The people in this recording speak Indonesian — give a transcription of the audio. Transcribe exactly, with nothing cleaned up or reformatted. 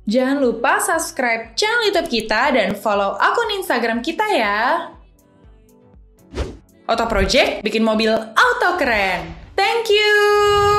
Jangan lupa subscribe channel YouTube kita dan follow akun Instagram kita ya. Auto Project bikin mobil auto keren. Thank you!